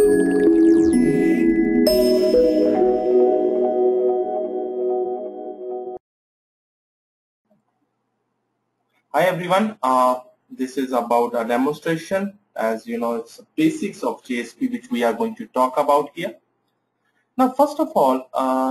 Hi everyone, this is about a demonstration. As you know, it's the basics of JSP which we are going to talk about here. Now, first of all,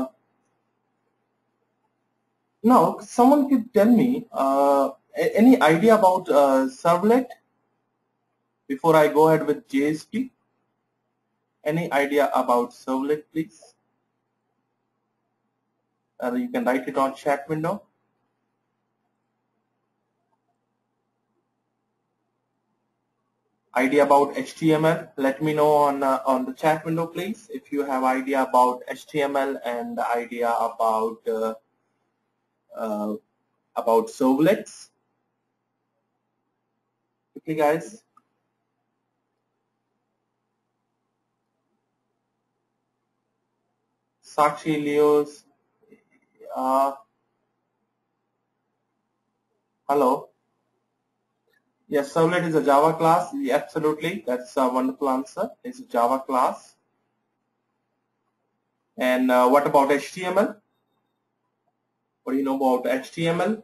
now someone could tell me any idea about servlet before I go ahead with JSP? Any idea about servlet, please? You can write it on chat window. Idea about HTML? Let me know on the chat window, please. If you have idea about HTML and idea about servlets. Okay, guys. Sakshi, Leos. Hello. Yes, servlet is a Java class. Yeah, absolutely. That's a wonderful answer. It's a Java class. And what about HTML? What do you know about HTML?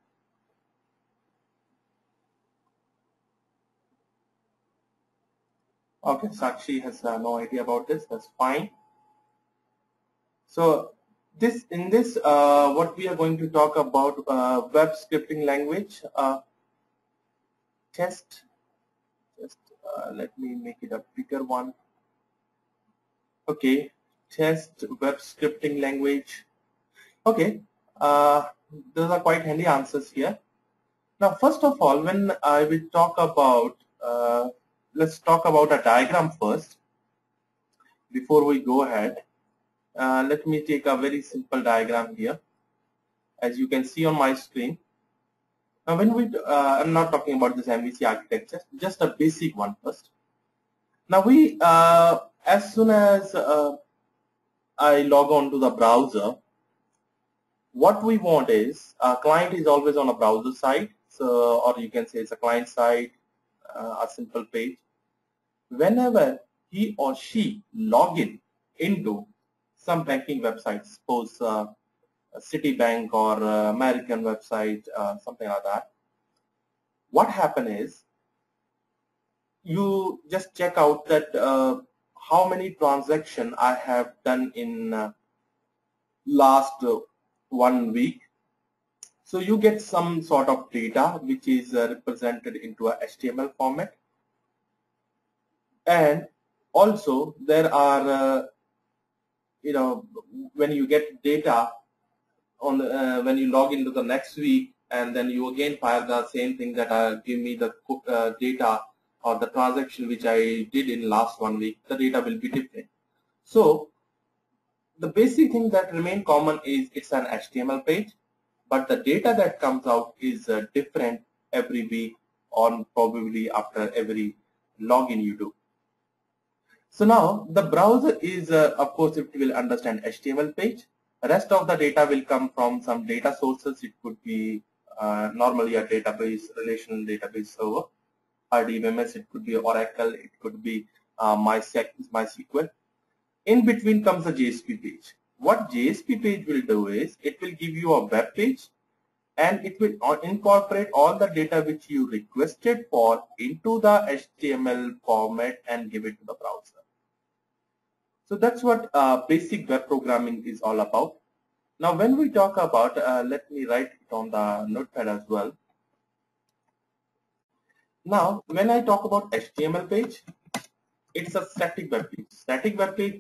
Okay, Sakshi has no idea about this. That's fine. So in this, what we are going to talk about web scripting language. Just let me make it a bigger one. Okay, test web scripting language. Okay, those are quite handy answers here. Now, first of all, when I will talk about, let's talk about a diagram first before we go ahead. Let me take a very simple diagram here, as you can see on my screen. Now, I'm not talking about this MVC architecture, just a basic one first. Now, as soon as I log on to the browser, what we want is a client is always on a browser side, so or you can say it's a client side, a simple page. Whenever he or she log into some banking website, suppose Citibank or American website, something like that, what happen is you just check out that how many transactions I have done in last 1 week. So you get some sort of data which is represented into a HTML format, and also there are when you get data on when you log into the next week, and then you again fire the same thing that give me the data or the transaction which I did in last 1 week, the data will be different. So the basic thing that remain common is it's an HTML page, but the data that comes out is different every week or probably after every login you do. So now the browser is, of course, it will understand HTML page. The rest of the data will come from some data sources. It could be normally a database, relational database server, RDBMS. It could be Oracle. It could be MySQL. In between comes a JSP page. What JSP page will do is it will give you a web page, and it will incorporate all the data which you requested for into the HTML format and give it to the browser. So that's what basic web programming is all about. Now, when we talk about, let me write it on the notepad as well. Now, when I talk about HTML page, it's a static web page. Static web page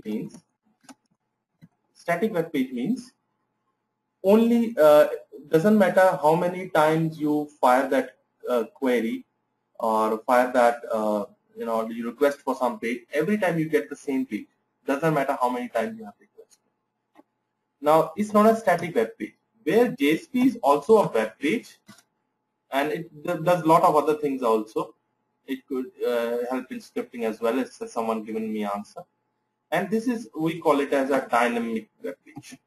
means only doesn't matter how many times you fire that query or fire that you request for some page. Every time you get the same page. Doesn't matter how many times you have requested. Now, it's not a static web page. Where JSP is also a web page, and it does a lot of other things also. It could help in scripting as well, as someone given me answer. And this is, we call it as a dynamic web page.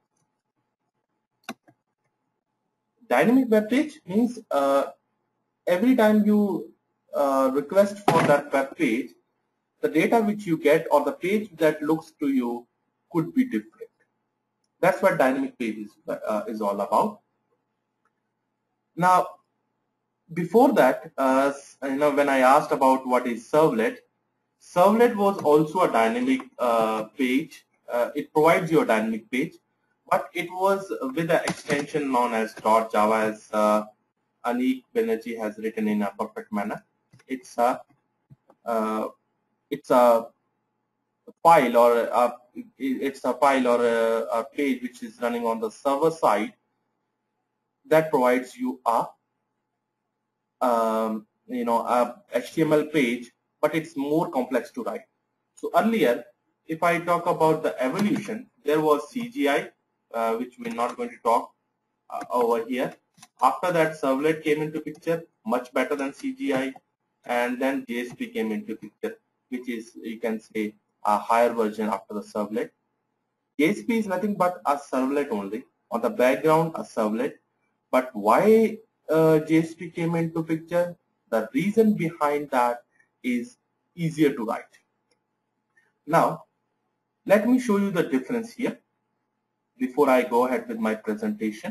Dynamic web page means every time you request for that web page, the data which you get or the page that looks to you could be different. That's what dynamic page is all about. Now, before that, when I asked about what is servlet, servlet was also a dynamic page. It provides you a dynamic page, but it was with an extension known as .java, as Anik Banerjee has written in a perfect manner. It's a file or a page which is running on the server side that provides you a HTML page, but it's more complex to write. So earlier, if I talk about the evolution, there was CGI, which we're not going to talk over here. After that, servlet came into picture, much better than CGI, and then JSP came into picture, which is, you can say, a higher version after the servlet. JSP is nothing but a servlet only. On the background, a servlet. But why JSP came into picture? The reason behind that is easier to write. Now, let me show you the difference here before I go ahead with my presentation.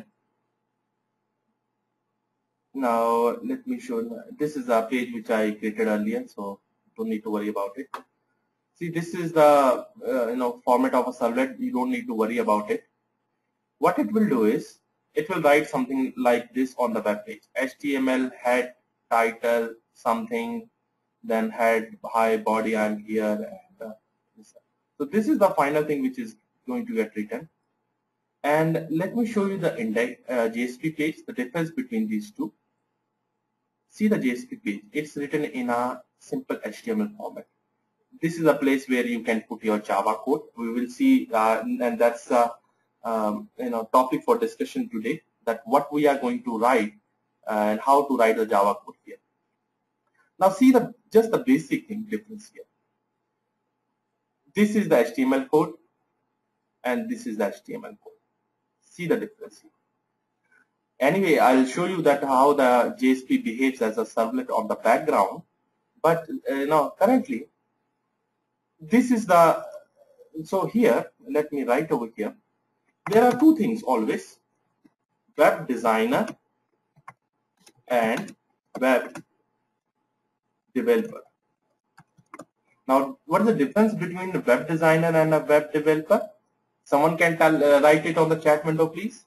Now, let me show you. This is a page which I created earlier, so don't need to worry about it. See, this is the format of a servlet. You don't need to worry about it. What it will do is, it will write something like this on the web page: HTML, head, title, something, then head, hi, body, I'm here. And, so this is the final thing which is going to get written. And let me show you the index JSP page, the difference between these two. See the JSP page. It's written in a simple HTML format. This is a place where you can put your Java code. We will see, and that's topic for discussion today, that what we are going to write and how to write the Java code here. Now see just the basic thing difference here. This is the HTML code and this is the HTML code. See the difference here. Anyway, I'll show you that how the JSP behaves as a servlet on the background. But currently, this is the, so here, let me write over here. There are two things always: web designer and web developer. Now, what is the difference between a web designer and a web developer? Someone can write it on the chat window, please.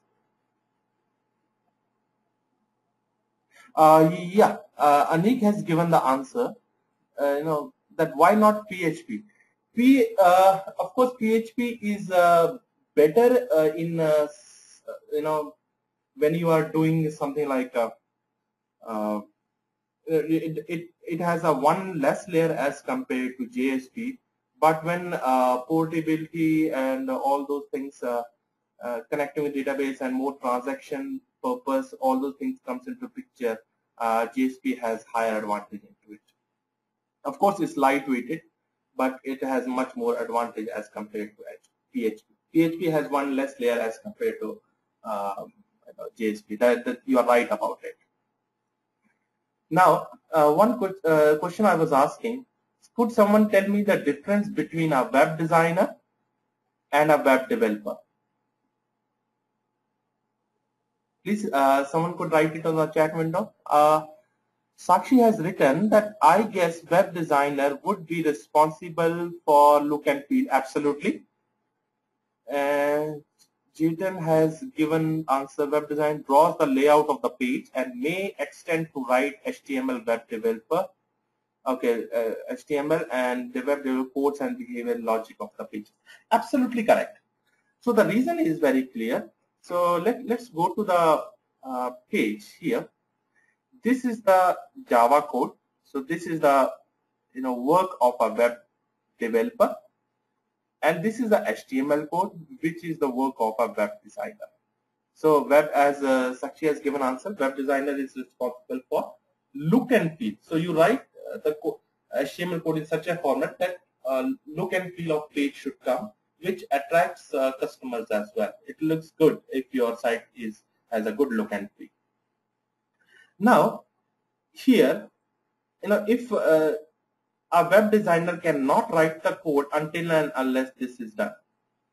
Anik has given the answer. That why not PHP? Of course, PHP is better in when you are doing something like it has a one less layer as compared to JSP. But when portability and all those things, connecting with database and more transaction purpose, all those things comes into picture, JSP has higher advantage into it. Of course, it's lightweighted, but it has much more advantage as compared to PHP. PHP has one less layer as compared to JSP. That you are right about it. Now, one question I was asking: could someone tell me the difference between a web designer and a web developer? Please, someone could write it on the chat window. Sakshi has written that I guess web designer would be responsible for look and feel. Absolutely. And Jiten has given answer: web design draws the layout of the page and may extend to write HTML. Web developer, okay, HTML and web developer codes and behavior logic of the page. Absolutely correct. So the reason is very clear. So let's go to the page here. This is the Java code. So this is the work of a web developer, and this is the HTML code, which is the work of a web designer. So web, as Sakshi has given answer, web designer is responsible for look and feel. So you write the HTML code in such a format that look and feel of page should come, which attracts customers as well. It looks good if your site has a good look and feel. Now, here, if a web designer cannot write the code until and unless this is done.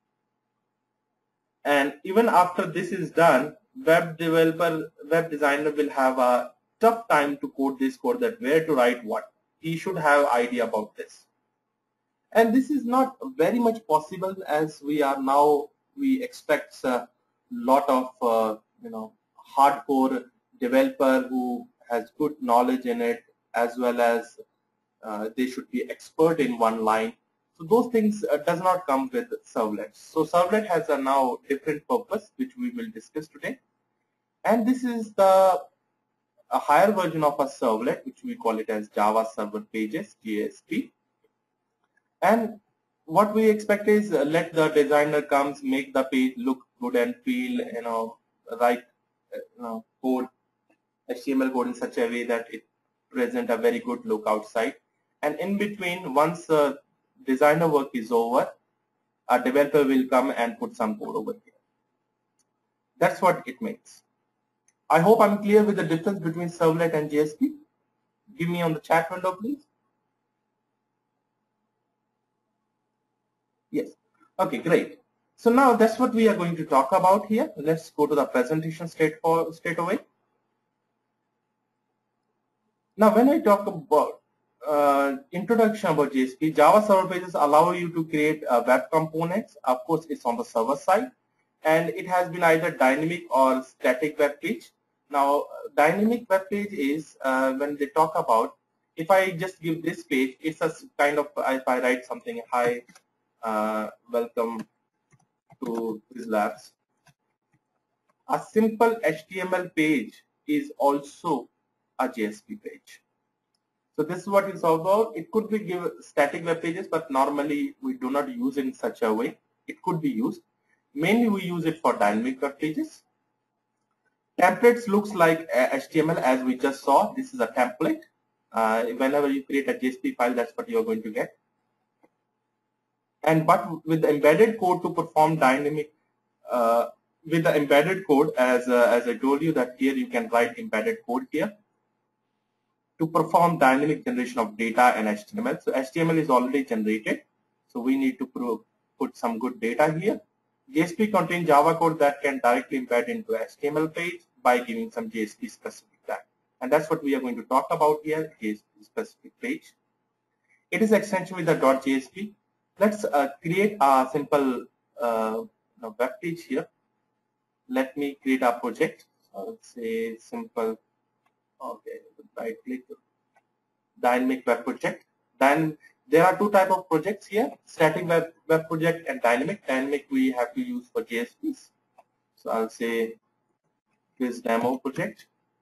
And even after this is done, web designer will have a tough time to code this code, that where to write what. He should have idea about this. And this is not very much possible, as we are now, we expect a lot of hardcore developer who has good knowledge in it, as well as they should be expert in one line. So those things does not come with servlets. So servlet has a now different purpose, which we will discuss today. And this is a higher version of a servlet, which we call it as Java Server Pages, JSP. And what we expect is let the designer comes, make the page look good and feel, write code, HTML code in such a way that it present a very good look outside. And in between, once designer work is over, a developer will come and put some code over here. That's what it means. I hope I'm clear with the difference between servlet and JSP. Give me on the chat window, please. Yes. Okay, great. So now that's what we are going to talk about here. Let's go to the presentation straight away. Now, when I talk about introduction about JSP, Java Server Pages allow you to create web components. Of course, it's on the server side, and it has been either dynamic or static web page. Now, dynamic web page is when they talk about, if I just give this page, it's a kind of, if I write something, hi, welcome to these labs. A simple HTML page is also a JSP page. So this is what it's all about. It could be give static web pages, but normally we do not use it in such a way. It could be used. Mainly we use it for dynamic web pages. Templates looks like HTML, as we just saw. This is a template. Whenever you create a JSP file, that's what you're going to get. And but with the embedded code to perform dynamic, with the embedded code, as I told you that here you can write embedded code here to perform dynamic generation of data and HTML. So HTML is already generated, so we need to put some good data here. JSP contains Java code that can directly embed into HTML page by giving some JSP specific tag. And that's what we are going to talk about here, JSP specific page. It is extension with the .jsp. Let's create a simple web page here. Let me create a project. So let's say simple, okay, right click, dynamic web project. Then there are two types of projects here, static web project and dynamic. Dynamic we have to use for JSPs. So I'll say this demo project.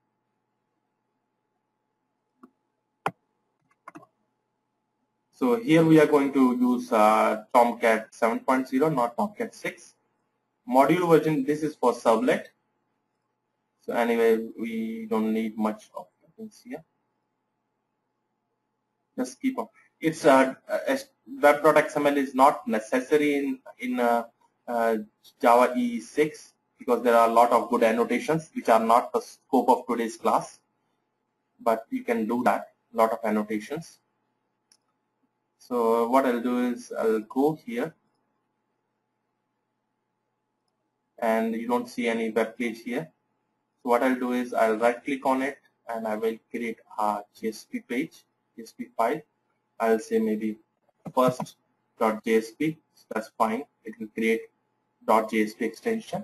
So here we are going to use Tomcat 7.0, not Tomcat 6. Module version, this is for servlet. So anyway, we don't need much of things here. Just keep on. It's web.xml is not necessary in Java EE 6 because there are a lot of good annotations which are not the scope of today's class. But you can do that, a lot of annotations. So what I'll do is I'll go here, and you don't see any web page here. So what I'll do is I'll right click on it and I will create a JSP page, JSP file. I'll say maybe first.jsp. So that's fine. It will create .jsp extension.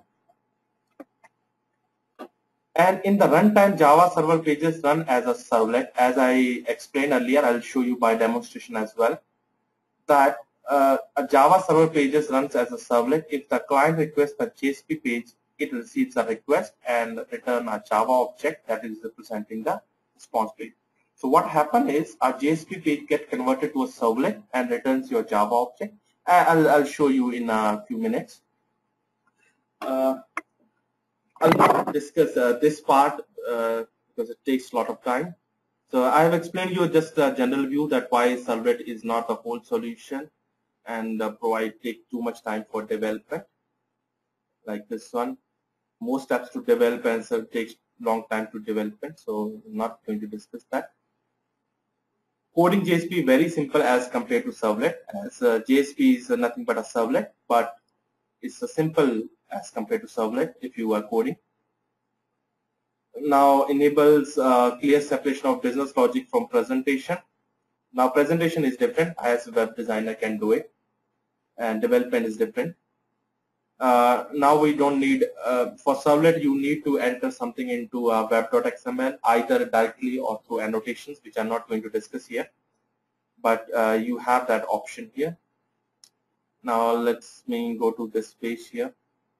And in the runtime, Java Server Pages run as a servlet. As I explained earlier, I'll show you by demonstration as well, that a Java Server Pages runs as a servlet. If the client requests a JSP page, it receives a request and return a Java object that is representing the response page. So what happens is our JSP page gets converted to a servlet and returns your Java object. I'll show you in a few minutes. I'll not discuss this part because it takes a lot of time. So I have explained you just a general view that why servlet is not the whole solution and take too much time for development. Like this one, most steps to develop and so takes long time to development. So I'm not going to discuss that. Coding JSP very simple as compared to servlet, as JSP is nothing but a servlet, but it's a simple as compared to servlet if you are coding. Now enables clear separation of business logic from presentation. Now presentation is different, as a web designer can do it, and development is different. Now we don't need, for servlet you need to enter something into web.xml either directly or through annotations, which I'm not going to discuss here, but you have that option here. Now let's go to this page here.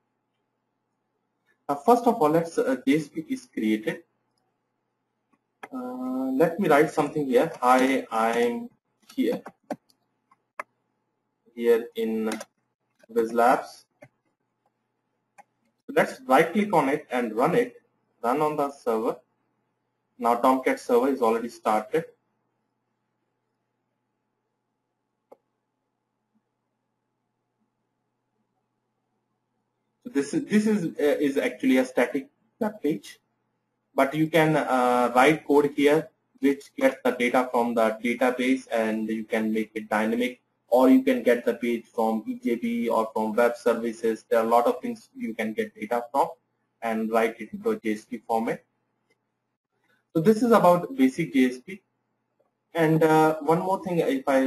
First of all, let's JSP is created. Let me write something here. Hi, I'm here in WizLabs. So let's right click on it and run it. Run on the server. Now Tomcat server is already started. So this is actually a static web page, but you can write code here which gets the data from the database, and you can make it dynamic, or you can get the page from EJB or from web services. There are a lot of things you can get data from and write it into a JSP format. So this is about basic JSP. And one more thing, if I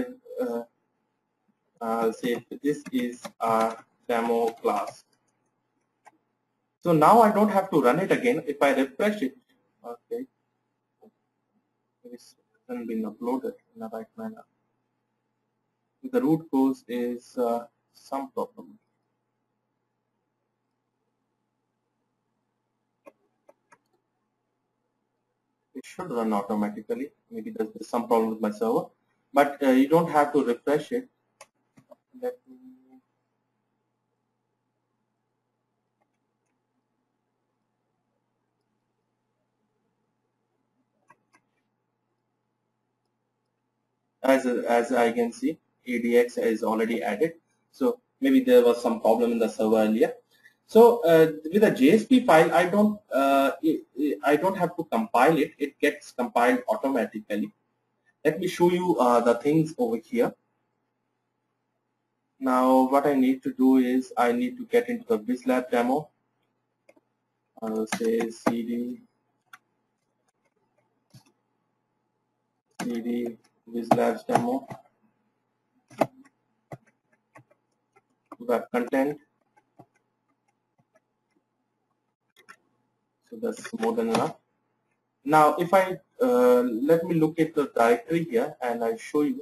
say this is a demo class. So now I don't have to run it again. If I refresh it, okay, it hasn't been uploaded in the right manner. The root cause is some problem. It should run automatically. Maybe there's some problem with my server, but you don't have to refresh it. Let me. As I can see, ADX is already added. So maybe there was some problem in the server earlier. So with a JSP file, I don't have to compile it. It gets compiled automatically. Let me show you the things over here. Now what I need to do is I need to get into the WizLab demo. I will say cd WizLabs demo, web content. So that's more than enough. Now if I let me look at the directory here and I show you.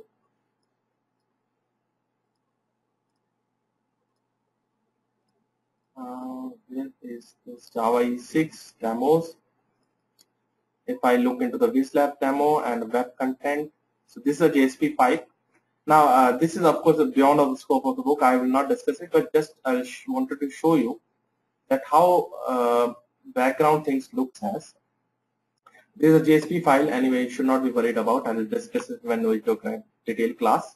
Where is this Java E6 demos? If I look into the WizLab demo and web content, so this is a JSP file. Now this is of course beyond of the scope of the book. I will not discuss it, but just I wanted to show you that how background things looks as. This is a JSP file anyway. You should not be worried about. I will discuss it when we talk in detailed class.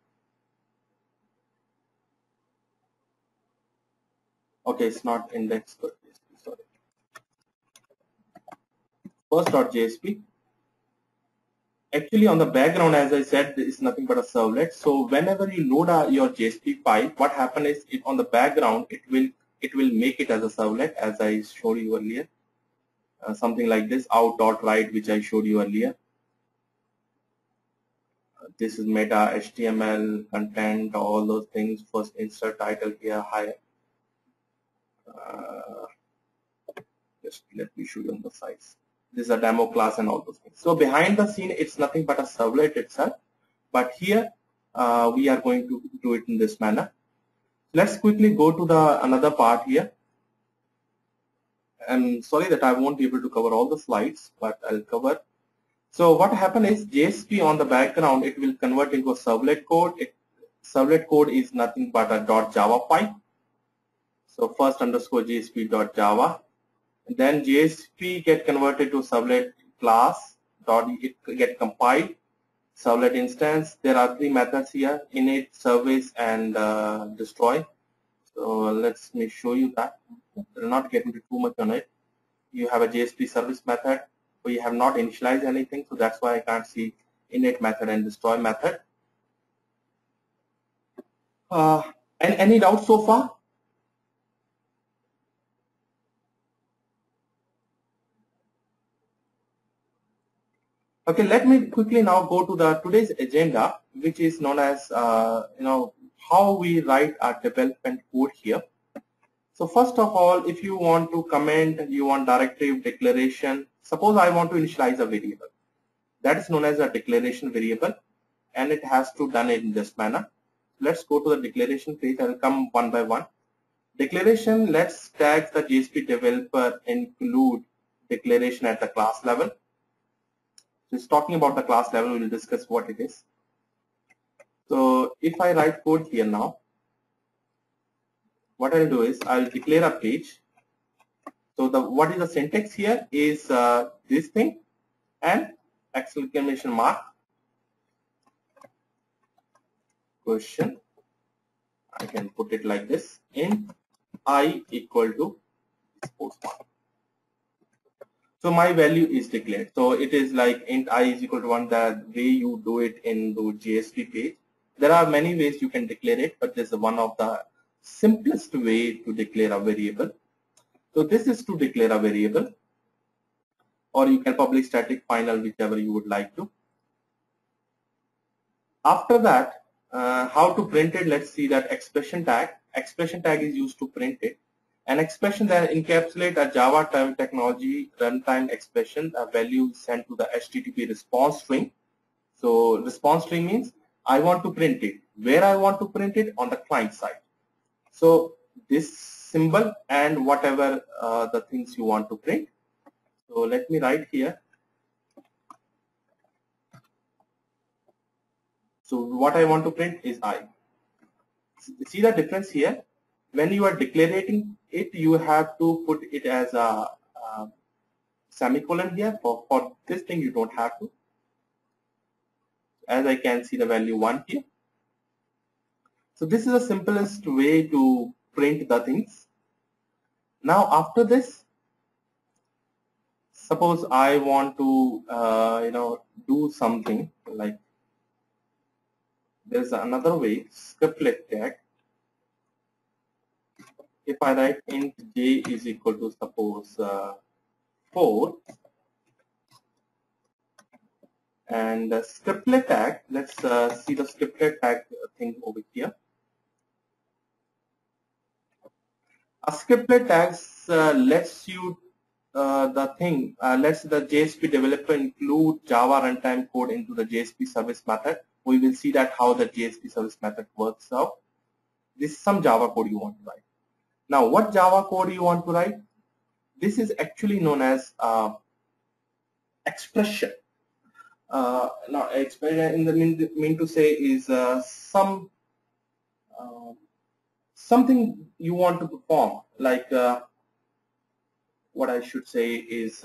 Okay, it's not indexed, but sorry. First.jsp. Actually, on the background, as I said, is nothing but a servlet. So whenever you load your JSP file, what happens is on the background it will make it as a servlet, as I showed you earlier. Something like this out.write, which I showed you earlier. This is meta, HTML, content, all those things. First insert title here, higher. Just let me show you on the size. This is a demo class and all those things. So behind the scene, it's nothing but a servlet itself. But here we are going to do it in this manner. Let's quickly go to the another part here. I'm sorry that I won't be able to cover all the slides, but I'll cover. So what happened is JSP on the background, it will convert into a servlet code. Servlet code is nothing but a .java file. So first underscore JSP.java. Then JSP get converted to servlet class. It get compiled. Servlet instance. There are three methods here: init, service, and destroy. So let me show you that. I'll not get into too much on it. You have a JSP service method. We have not initialized anything, so that's why I can't see init method and destroy method. And any doubts so far? Okay, let me quickly now go to the today's agenda, which is known as how we write our development code here. So first of all, if you want to comment, you want directive declaration. Suppose I want to initialize a variable. That is known as a declaration variable, and it has to done it in this manner. Let's go to the declaration page. I will come one by one. Declaration, let's tag the JSP developer include declaration at the class level. So it's talking about the class level. We will discuss what it is. So if I write code here now, what I'll do is I'll declare a page. So what is the syntax here is this thing and exclamation mark question. I can put it like this: int I equal to post mark. So my value is declared. So it is like int I is equal to 1, the way you do it in the JSP page. There are many ways you can declare it, but this is one of the simplest way to declare a variable. So this is to declare a variable, or you can publish static final, whichever you would like to. After that, how to print it? Let's see that expression tag. Expression tag is used to print it. An expression that encapsulates a Java term technology runtime expression, a value sent to the HTTP response string. So response string means I want to print it. Where I want to print it? On the client side. So this symbol and whatever the things you want to print. So let me write here. So what I want to print is I. See the difference here? When you are declaring it, you have to put it as a semicolon here. For this thing, you don't have to. As I can see the value 1 here. So this is the simplest way to print the things. Now after this, suppose I want to do something like, there's another way, scriptlet tag. If I write int j is equal to suppose 4, and the scriptlet tag, let's see the scriptlet tag thing over here. A scriptlet tags lets you lets the JSP developer include Java runtime code into the JSP service method. We will see that how the JSP service method works out. This is some Java code you want to write. Now, what Java code you want to write? This is actually known as expression. Now, expression in the mean to say is something you want to perform, like what I should say is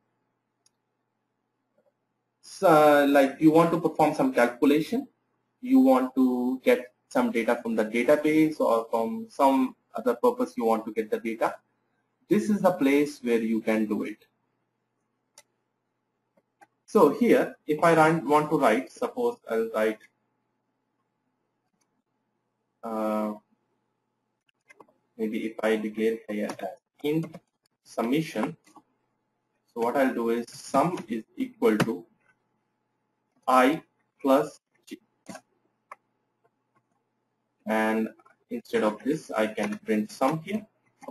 like you want to perform some calculation, you want to get some data from the database or from some other purpose you want to get the data. This is the place where you can do it. So here, if I want to write, suppose I'll write maybe if I declare here as int summation. So what I'll do is sum is equal to I plus j, and instead of this I can print sum here.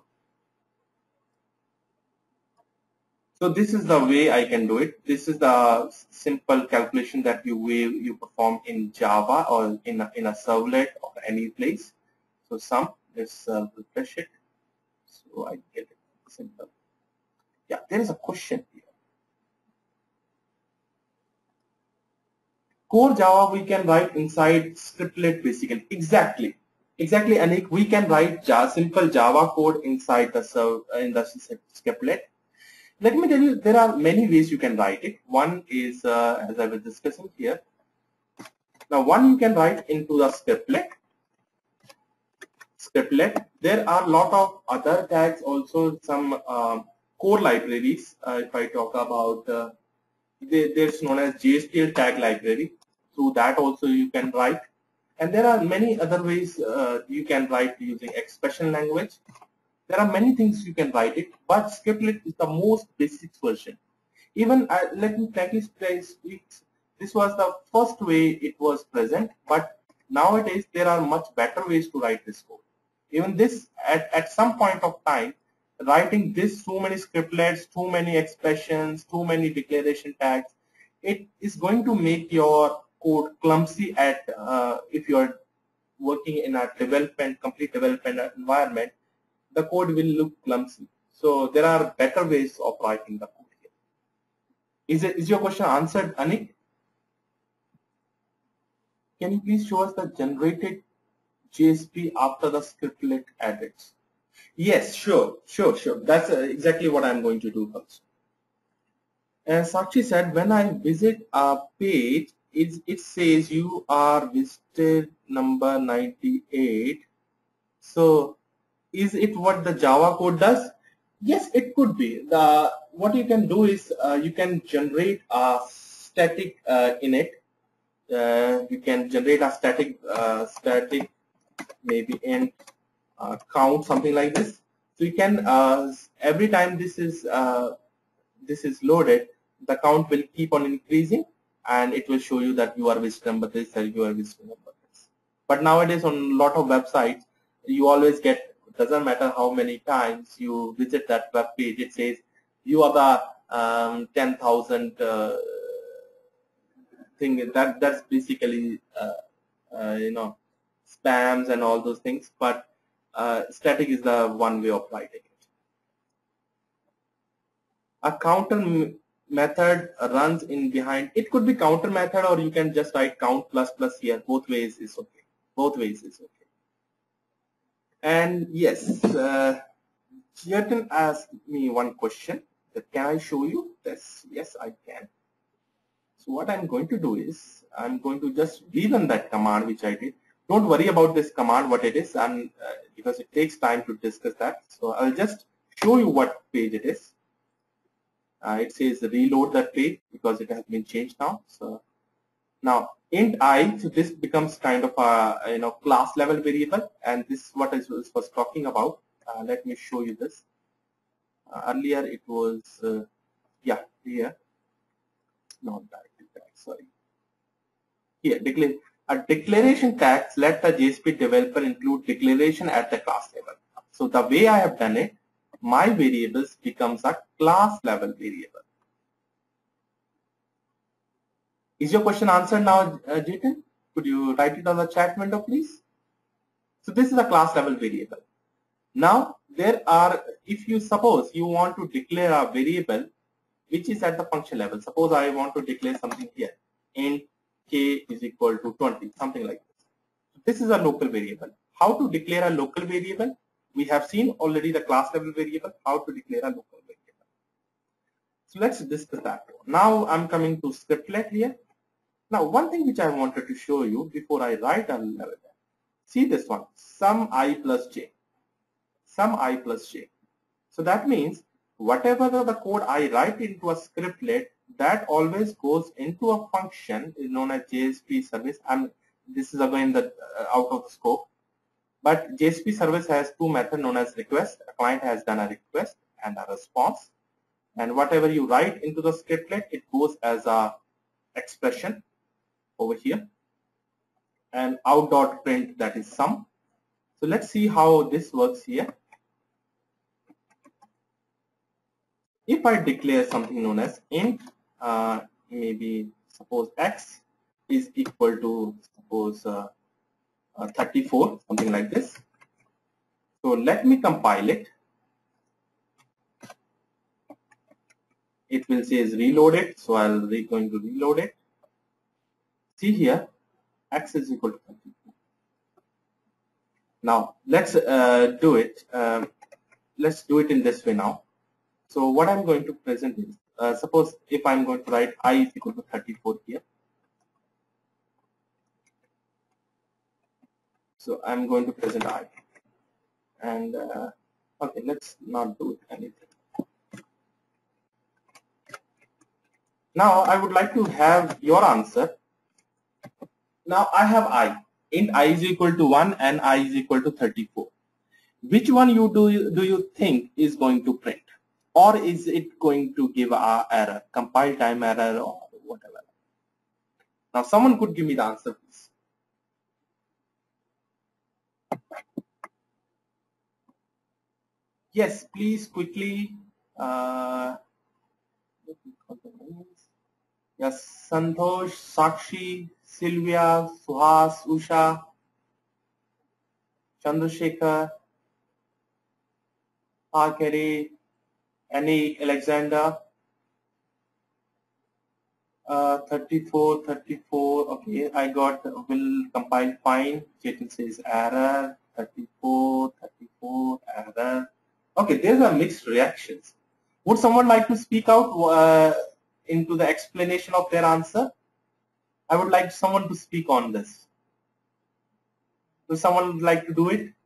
So this is the way I can do it. This is the simple calculation that you perform in Java or in a servlet or any place. So sum, let's refresh it. So I get it simple. Yeah, there is a question here. Core Java we can write inside scriptlet basically. Exactly, Anik. We can write simple Java code inside the scriptlet. Let me tell you, there are many ways you can write it. One is, as I was discussing here. Now, one you can write into the scriptlet. There are a lot of other tags also, some core libraries. If I talk about there's known as JSPL tag library. Through that also you can write. And there are many other ways you can write using expression language. There are many things you can write it, but scriptlet is the most basic version. Even let me frankly speak, this was the first way it was present, but nowadays there are much better ways to write this code. Even this, at some point of time, writing this too many scriptlets, too many expressions, too many declaration tags, it is going to make your code clumsy at if you are working in a complete development environment, the code will look clumsy. So there are better ways of writing the code here. Is your question answered, Anik? Can you please show us the generated JSP after the scriptlet added? Yes, sure. That's exactly what I'm going to do also. As Sakshi said, when I visit a page, it says you are visited number 98. So is it what the Java code does? Yes, it could be. What you can do is you can generate a static init. You can generate a static maybe int count, something like this. So you can every time this is loaded, the count will keep on increasing, and it will show you that you are visit number this or you are visit number this. But nowadays on a lot of websites, you always get, doesn't matter how many times you visit that web page, it says you are the 10,000 thing. That's basically spams and all those things. But static is the one way of writing it. A counter method runs in behind. It could be counter method, or you can just write count plus plus here. Both ways is okay. Both ways is okay. And yes, Chetan asked me one question that can I show you this? Yes, I can. So what I'm going to do is I'm going to just rerun that command which I did. Don't worry about this command, what it is, and because it takes time to discuss that. So I'll just show you what page it is. It says reload that page because it has been changed now. So now int I, so this becomes kind of a class level variable, and this is what I was talking about. Let me show you this. Earlier it was yeah, here, not that, sorry. Here, a declaration tags let the JSP developer include declaration at the class level. So the way I have done it, my variables becomes a class level variable. Is your question answered now, Jitin? Could you write it on the chat window, please? So this is a class level variable. Now there are, if you suppose you want to declare a variable which is at the function level. Suppose I want to declare something here, int k is equal to 20, something like this. This is a local variable. How to declare a local variable? We have seen already the class level variable, how to declare a local variable. So let's discuss that. Now I'm coming to scriptlet here. Now one thing which I wanted to show you before I write a level, see this one, sum I plus j. Sum I plus j. So that means whatever the code I write into a scriptlet, that always goes into a function is known as JSP service. And this is again the out of the scope. But JSP service has two methods known as request. A client has done a request and a response. And whatever you write into the scriptlet, it goes as a expression over here. And out.print, that is sum. So let's see how this works here. If I declare something known as int, maybe suppose x is equal to suppose 34, something like this. So let me compile it. It will say is reloaded, so I'll going to reload it. See here, x is equal to 34. Now let's do it. Let's do it in this way now. So what I'm going to present is, suppose if I'm going to write I is equal to 34 here. So I'm going to present I. And okay, let's not do anything. Now I would like to have your answer. Now I have I. Int I is equal to 1 and I is equal to 34. Which one do you think is going to print? Or is it going to give a error, compile time error or whatever? Now someone could give me the answer, please. Yes, please quickly. Yes, Santosh, Sakshi, Sylvia, Suhas, Usha, Chandrasekhar, Akere, Annie, Alexander, 34, 34. Okay, I got will compile fine. Chetan says error, 34, 34, error. Okay, there's a mixed reactions. Would someone like to speak out into the explanation of their answer? I would like someone to speak on this. Would someone like to do it?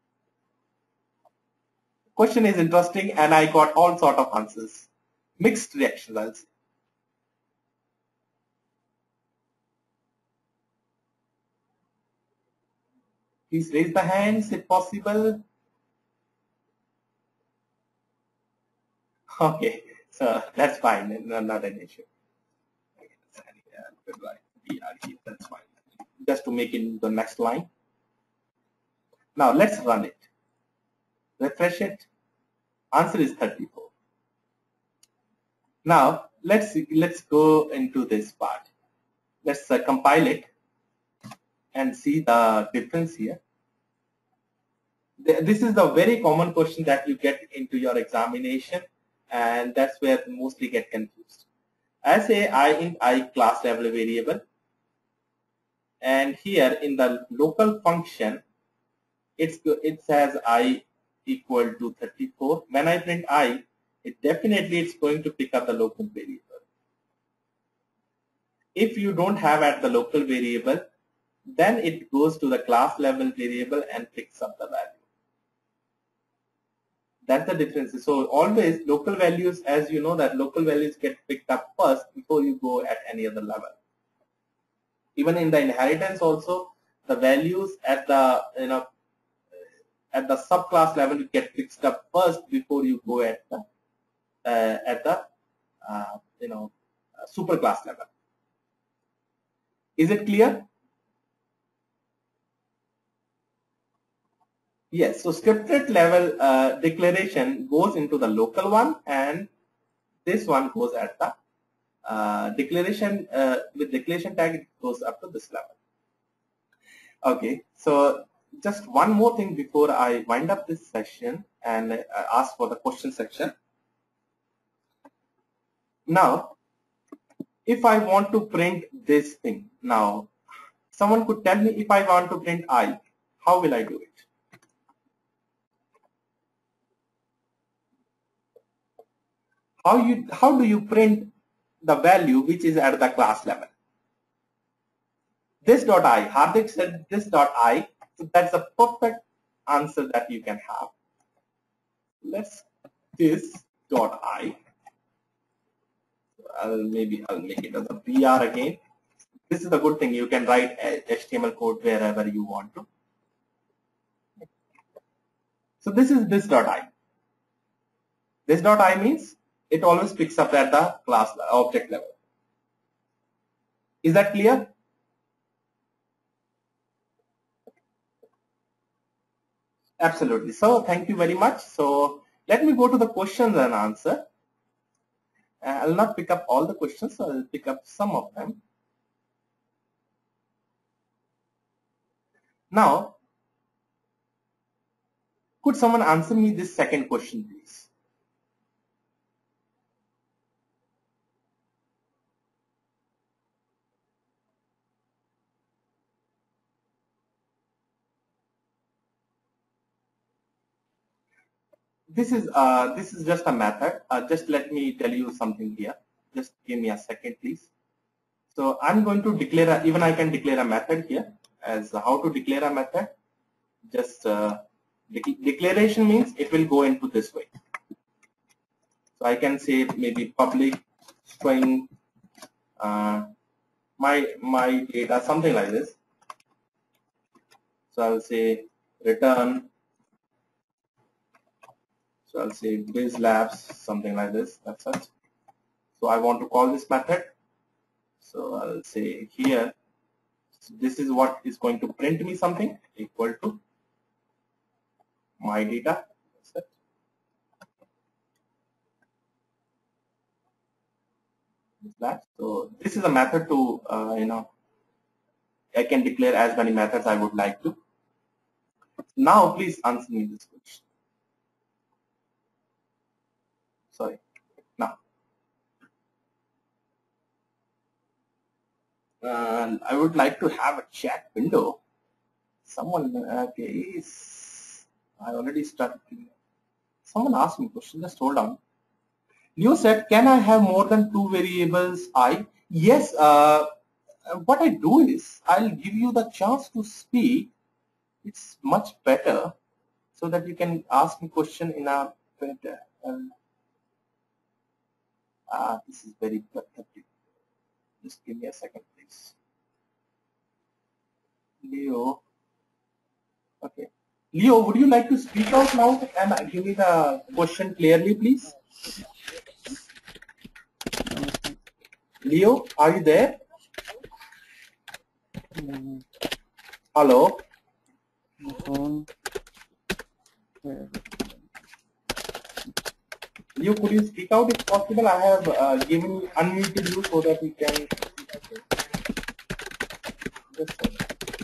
Question is interesting and I got all sort of answers. Mixed reactions, I'll say. Please raise the hands if possible. Okay, so that's fine, not an issue. That's fine. Just to make it the next line. Now let's run it. Refresh it. Answer is 34. Now let's go into this part. Let's compile it and see the difference here. This is the very common question that you get into your examination, and that's where mostly get confused. I say I int I class level variable, and here in the local function, it says I equal to 34. When I print I, it's going to pick up the local variable. If you don't have at the local variable, then it goes to the class level variable and picks up the value. That's the difference. So always local values, as you know, that local values get picked up first before you go at any other level. Even in the inheritance also, the values at the at the subclass level get picked up first before you go at the superclass level. Is it clear? Yes. So scripted level declaration goes into the local one, and this one goes at the declaration with declaration tag. It goes up to this level. Okay. So just one more thing before I wind up this session and ask for the question section. Now, if I want to print this thing, now someone could tell me, if I want to print I, how will I do it? How do you print the value which is at the class level? This dot I, Hardik said this dot I, so that's a perfect answer that you can have. Let's this dot I. Maybe I'll make it as a PR again. This is the good thing, you can write HTML code wherever you want to. So this is this dot I. This dot I means it always picks up at the class object level. Is that clear? Absolutely. So thank you very much. So let me go to the questions and answer. I'll not pick up all the questions, so I'll pick up some of them. Now, could someone answer me this second question, please? This is just a method. Just let me tell you something here. Just give me a second, please. So I'm going to declare, even I can declare a method here as how to declare a method. Just declaration means it will go into this way. So I can say maybe public string my data, something like this. So I'll say return. So I'll say biz labs, something like this. That's it. So I want to call this method. So I'll say here, so this is what is going to print me something equal to my data. That's it. That. So this is a method to, I can declare as many methods I would like to. Now please answer me this question. Sorry. Now, I would like to have a chat window. Someone, okay, I already started. Someone asked me a question. Just hold on. Leo said, can I have more than 2 variables I? Yes. What I do is I'll give you the chance to speak. It's much better so that you can ask me question in a better. This is very pathetic. Just give me a second, please. Leo. Okay. Leo, would you like to speak out loud and give me the question clearly, please? Leo, are you there? Hello? Leo, could you speak out if possible? I have unmuted you so that you can. Okay.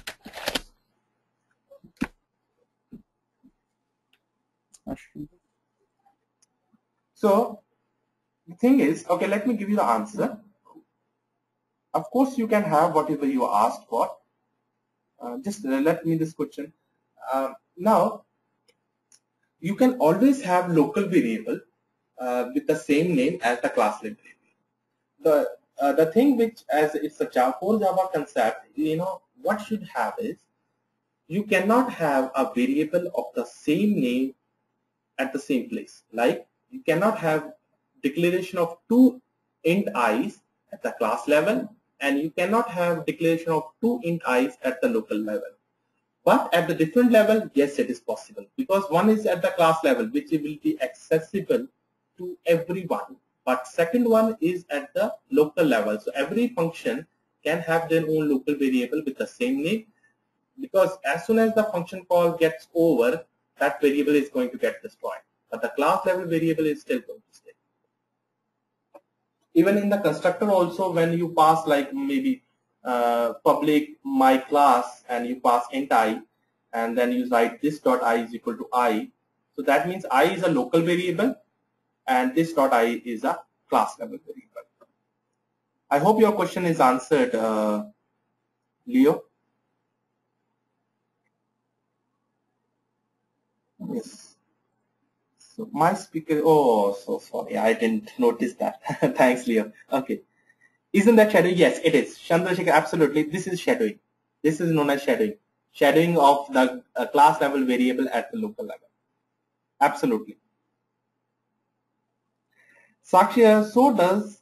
So the thing is, okay, let me give you the answer. Of course, you can have whatever you asked for. Just let me this question. Now, you can always have local variable with the same name as the class name variable. The thing which, as it's a core Java concept, what should have is you cannot have a variable of the same name at the same place. Like you cannot have declaration of 2 int i's at the class level, and you cannot have declaration of 2 int i's at the local level. But at the different level, yes, it is possible, because one is at the class level, which will be accessible to everyone. But second one is at the local level. So every function can have their own local variable with the same name, because as soon as the function call gets over, that variable is going to get destroyed. But the class level variable is still going to stay. Even in the constructor also, when you pass like maybe public my class and you pass int I, and then you write this dot I is equal to I. So that means I is a local variable and this dot I is a class level variable. I hope your question is answered, Leo. Yes. So my speaker, oh, so sorry, I didn't notice that. Thanks, Leo. Okay. Isn't that shadowing? Yes, it is. Chandrasekhar, absolutely. This is shadowing. This is known as shadowing. Shadowing of the class level variable at the local level. Absolutely. Sakshi, so does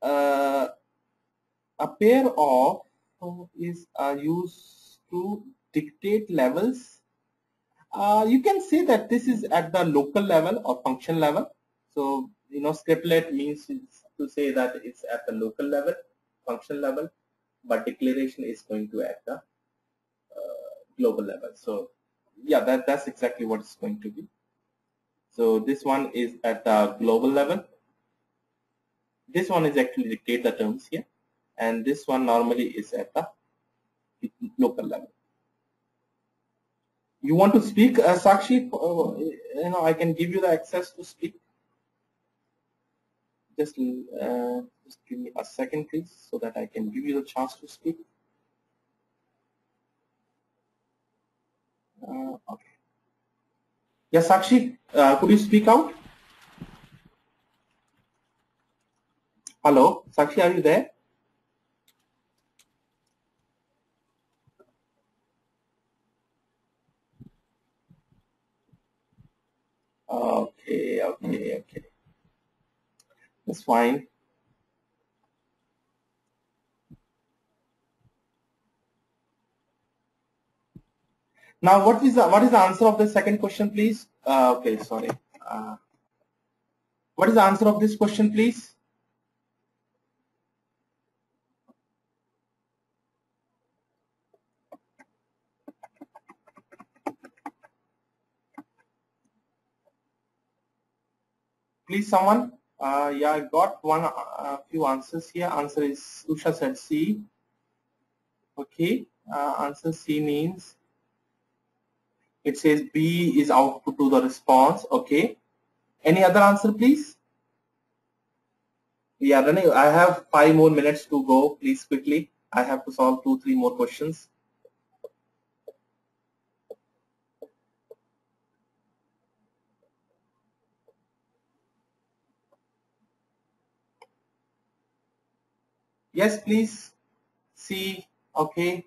a pair of is used to dictate levels. You can say that this is at the local level or function level. So, scriptlet means to say that it's at the local level, function level, but declaration is going to at the global level. So, yeah, that's exactly what it's going to be. So this one is at the global level. This one is actually dictate the terms here, and this one normally is at the local level. You want to speak, Sakshi? I can give you the access to speak. Just give me a second, please, so that I can give you the chance to speak. Okay. Yeah, Sakshi, could you speak out? Hello, Sakshi, are you there? Okay. That's fine. Now, what is the answer of the second question, please? Okay, sorry. What is the answer of this question, please? Please, someone. Yeah, I got few answers here. Answer is Usha said C. Okay. Answer C means it says B is output to the response. Okay. Any other answer, please? Yeah, Rani, I have 5 more minutes to go. Please quickly. I have to solve 2-3 more questions. Yes, please. C. Okay.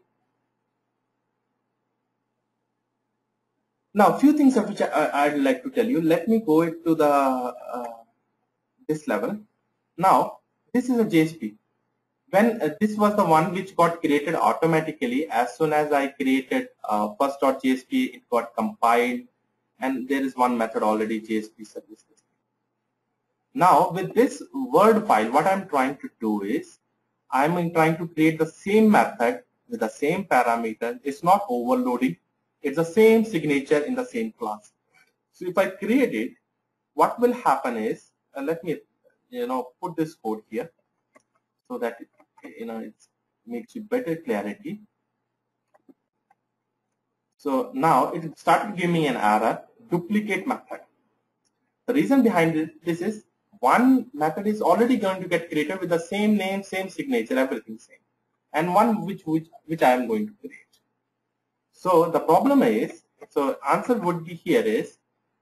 Now, few things of which I'd like to tell you. Let me go into the this level. Now, this is a JSP. When this was the one which got created automatically as soon as I created first.jsp, it got compiled, and there is one method already, JSP service. Now, with this Word file, what I'm trying to do is I'm trying to create the same method with the same parameter. It's not overloading. It's the same signature in the same class. So if I create it, what will happen is, let me, put this code here so that it makes you better clarity. So now it started giving me an error, duplicate method. The reason behind this is one method is already going to get created with the same name, same signature, everything same, and one which I am going to create. So the problem is, so answer would be here is,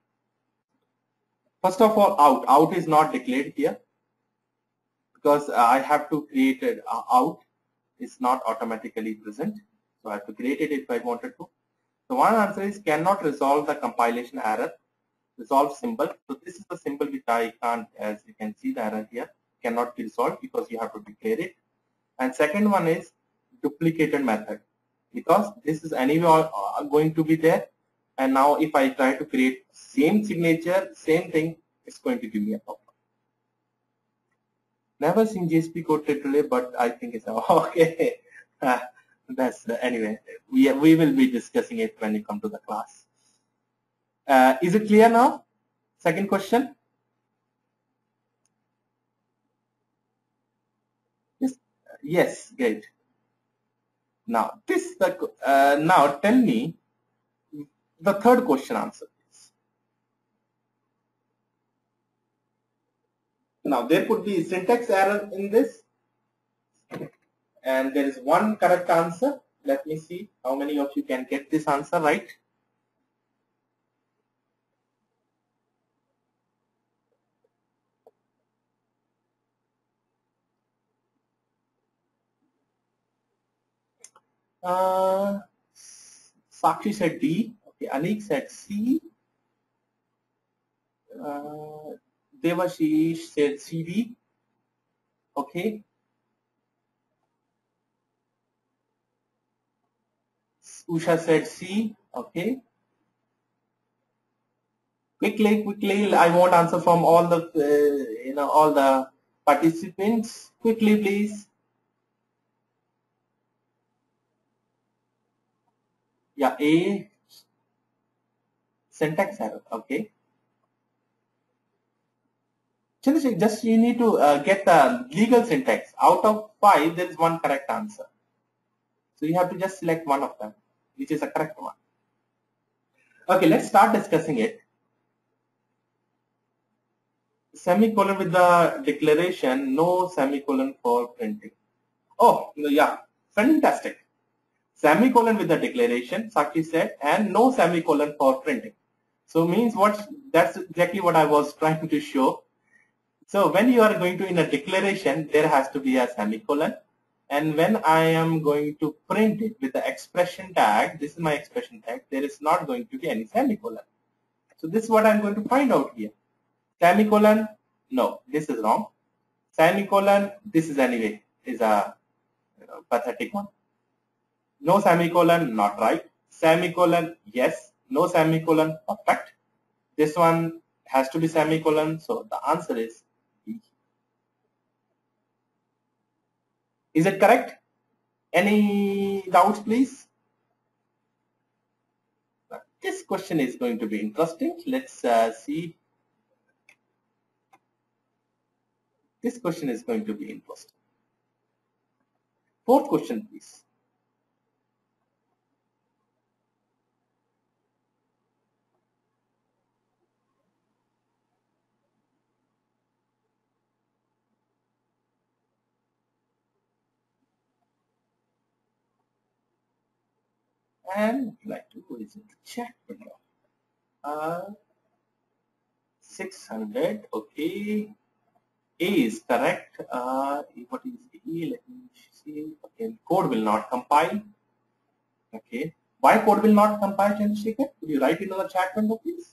first of all, out is not declared here because I have to create it. Out is not automatically present, so I have to create it if I wanted to. So one answer is cannot resolve the compilation error. Resolve symbol. So this is the symbol which I can't, as you can see the error here, cannot be resolved because you have to declare it. And second one is duplicated method, because this is anyway going to be there. And now if I try to create same signature, same thing, it's going to give me a problem. Never seen JSP code today, but I think it's okay. That's anyway. We will be discussing it when you come to the class. Is it clear now? Second question. Yes, great. Now now tell me the third question answer. Now there could be syntax error in this, and there is one correct answer. Let me see how many of you can get this answer right. Sakshi said D. Okay, Anik said C. Devashish said CD. Okay. Usha said C. Okay. Quickly. I want answer from all the all the participants. Quickly, please. Yeah, A. Syntax error. Okay. Chandrasekhar, just you need to get the legal syntax. Out of 5, there is one correct answer. So you have to just select one of them, which is a correct one. Okay, let's start discussing it. Semicolon with the declaration, no semicolon for printing. Oh, yeah, fantastic. Semicolon with the declaration, Sakshi said, and no semicolon for printing. So means what? That's exactly what I was trying to show. So when you are going to in a declaration, there has to be a semicolon. And when I am going to print it with the expression tag, this is my expression tag, there is not going to be any semicolon. So this is what I'm going to find out here. Semicolon, no, this is wrong. Semicolon, this is a pathetic one. No semicolon, not right. Semicolon, yes. No semicolon, perfect. This one has to be semicolon, so the answer is B. Is it correct? Any doubts, please? This question is going to be interesting. Let's see. This question is going to be interesting. Fourth question, please. And like to go is in the chat window. 600. Okay. A is correct. What is A? Let me see. Okay. Code will not compile. Okay. Why code will not compile, Chandrasekhar? Could you write it in the chat window, please?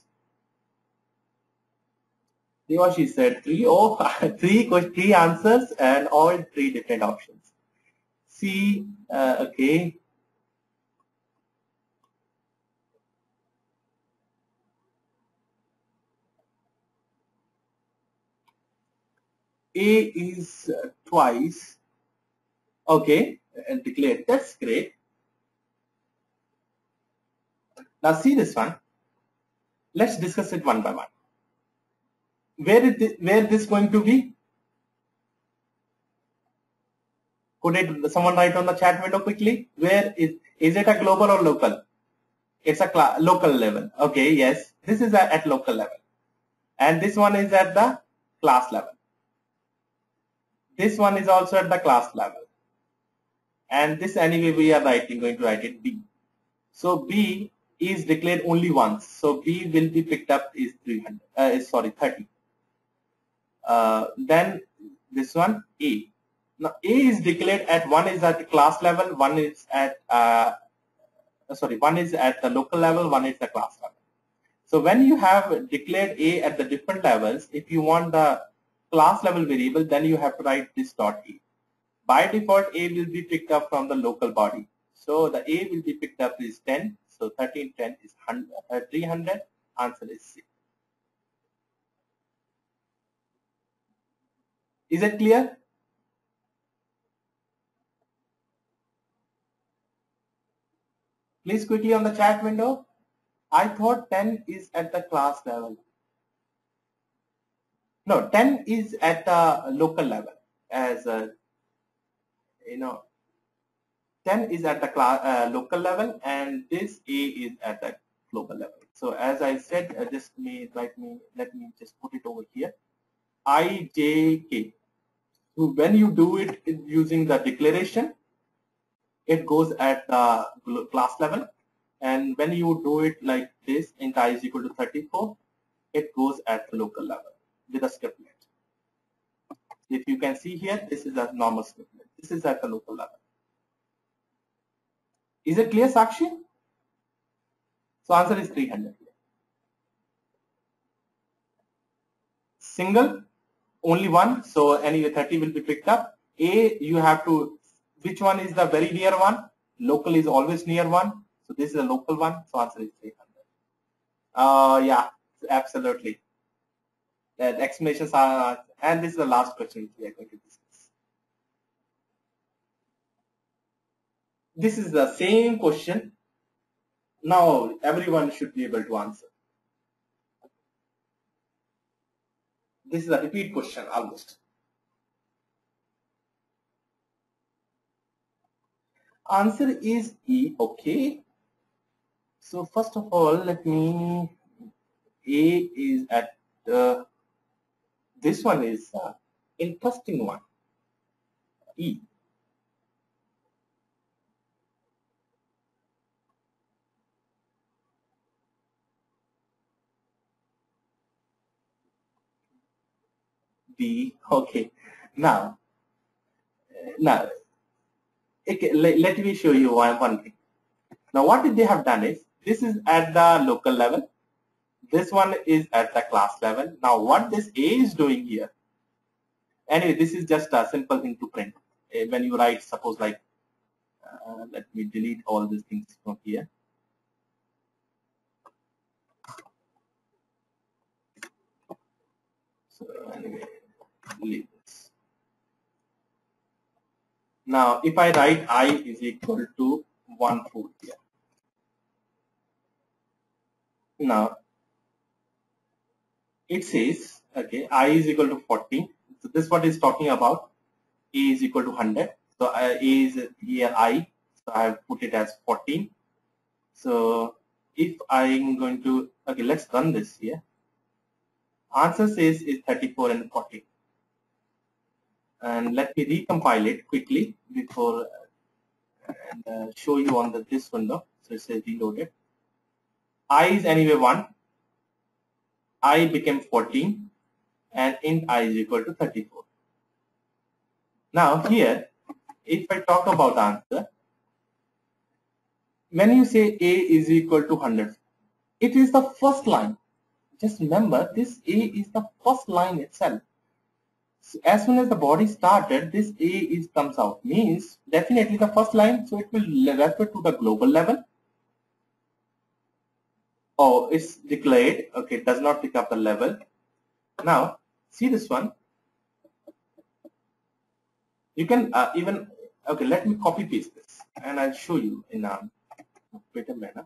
Devashi said three. Oh, three answers and all three different options. C. Okay. A is twice. Okay, and declared. That's great. Now see this one. Let's discuss it one by one. Where this going to be? Could someone write on the chat window quickly? Where is it a global or local? It's a local level. Okay, yes. This is at local level. And this one is at the class level. This one is also at the class level. And this anyway we are going to write it B. So B is declared only once. So B will be picked up is 30. Then this one A. Now A is declared at one is at the class level, one is at one is at the local level, one is the class level. So when you have declared A at the different levels, if you want the class level variable, then you have to write this dot A. By default, A will be picked up from the local body. So the A will be picked up is 10. So 13, 10 is 300. Answer is C. Is it clear? Please quickly on the chat window. I thought 10 is at the class level. No, 10 is at the local level. As 10 is at the local level, and this A is at the global level. So as I said, let me just put it over here. I, J, K. So when you do it using the declaration, it goes at the class level. And when you do it like this, int I is equal to 34, it goes at the local level with a scriptlet. If you can see here, this is a normal scriptlet. This is at the local level. Is it clear, Sakshi? So answer is 300. Single, only one. So anyway, 30 will be picked up. A, you have to, which one is the very near one? Local is always near one. So this is a local one. So answer is 300. Yeah, absolutely. The explanations are, and this is the last question which we are going to discuss. This is the same question. Now everyone should be able to answer. This is a repeat question almost. Answer is E. Okay. So first of all, let me. A is at this one is interesting one. E. B. Okay. Now, okay, let me show you one thing. Now, what they have done is this is at the local level. This one is at the class level. Now, what this A is doing here. Anyway, this is just a simple thing to print. When you write, suppose like, let me delete all these things from here. So anyway, leave this. Now, if I write I is equal to 1/4 here. Now, it says, okay, I is equal to 40. So this is what is talking about. A is equal to 100. So A is here I. So I have put it as 14. So if I'm going to, okay, let's run this here. Answer says is 34 and 40. And let me recompile it quickly before and show you on this window. So it says reloaded. I is anyway 1. I became 14 and int I is equal to 34. Now here, if I talk about answer, when you say A is equal to 100, it is the first line. Just remember, this A is the first line itself. So as soon as the body started, this A comes out. Means definitely the first line, so it will refer to the global level. Oh, it's declared. Okay, it does not pick up the level. Now, see this one. You can even, okay, let me copy paste this and I'll show you in a better manner.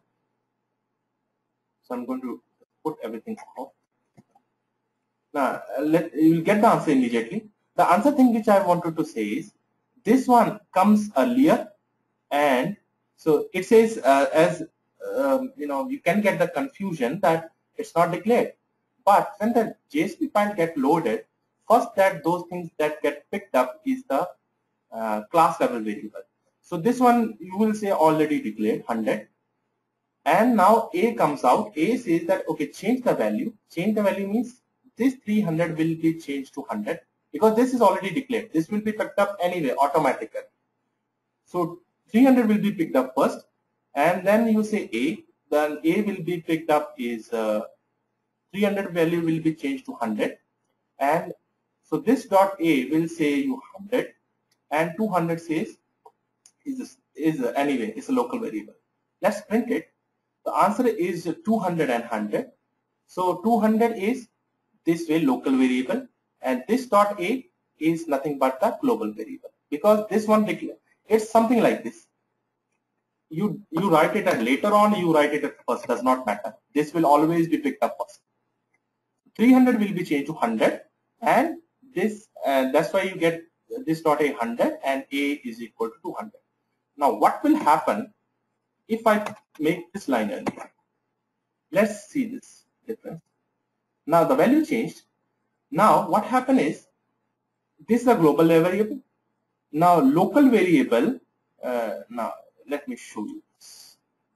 So I'm going to put everything off. Now, you will get the answer immediately. The answer thing which I wanted to say is, this one comes earlier, and so it says you can get the confusion that it's not declared. But when the JSP file get loaded, first those things that get picked up is the class level variable. So this one you will say already declared 100. And now A comes out. A says that, okay, change the value. Change the value means this 300 will be changed to 100 because this is already declared. This will be picked up anyway automatically. So 300 will be picked up first, and then you say A. Then A will be picked up is 300 value will be changed to 100, and so this dot A will say you 100, and 200 says is anyway it's a local variable. Let's print it. The answer is 200 and 100. So 200 is this way local variable, and this dot A is nothing but the global variable, because this one it's something like this. You write it at later on, you write it at first, does not matter. This will always be picked up first. 300 will be changed to 100, and this that's why you get this dot A 100 and A is equal to 200. Now what will happen if I make this line earlier? Let's see this difference. Now the value changed. Now what happened is, this is a global variable. Now local variable, now let me show you this.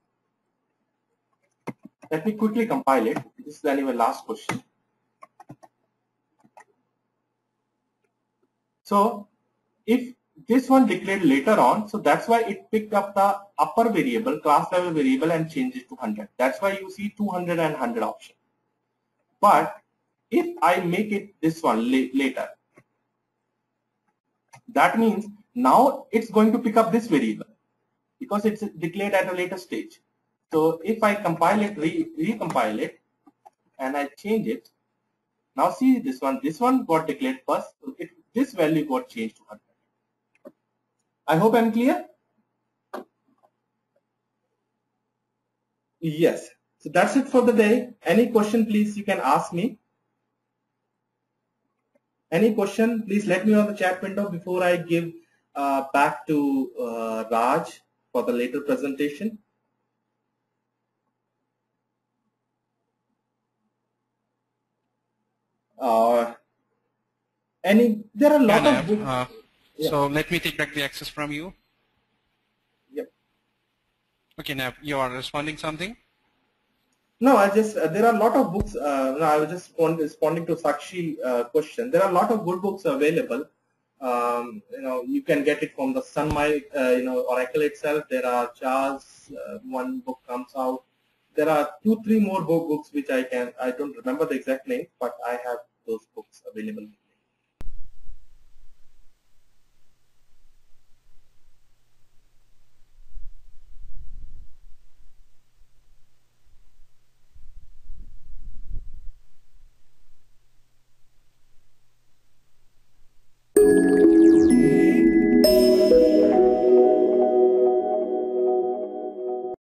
Let me quickly compile it. This is anyway last question. So if this one declared later on, so that's why it picked up the upper variable, class level variable, and changed it to 100. That's why you see 200 and 100 option. But if I make it this one later, that means now it's going to pick up this variable because it's declared at a later stage. So if I compile it, recompile it, and I change it, now see this one got declared first, so this value got changed to 100. I hope I'm clear. Yes. So that's it for the day. Any question, please, you can ask me. Any question, please let me know in the chat window before I give back to Raj for the later presentation. There are a lot of books. Yeah. So let me take back the access from you. Yep. Okay, Nav, you are responding something? No, there are a lot of books. No, I was just responding to Sakshi question. There are a lot of good books available. You can get it from the Sunmai, Oracle itself. There are Charles, one book comes out. There are 2-3 more books which I don't remember the exact name, but I have those books available.